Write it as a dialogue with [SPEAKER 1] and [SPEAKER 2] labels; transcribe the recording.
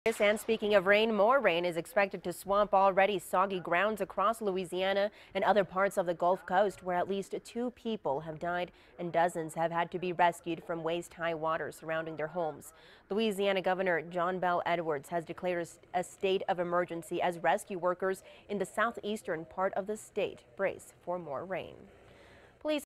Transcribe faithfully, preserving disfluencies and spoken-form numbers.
[SPEAKER 1] And speaking of rain, more rain is expected to swamp already soggy grounds across Louisiana and other parts of the Gulf Coast, where at least two people have died and dozens have had to be rescued from waist-high water surrounding their homes. Louisiana Governor John Bel Edwards has declared a state of emergency as rescue workers in the southeastern part of the state brace for more rain.